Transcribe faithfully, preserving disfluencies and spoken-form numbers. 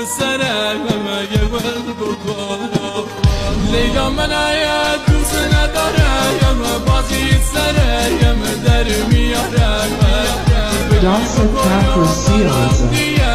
سره ما يقول بقول ليلى من آيات دوسنا داره يا ما بازي سره يا ما درمي يا Dawson Afro Seals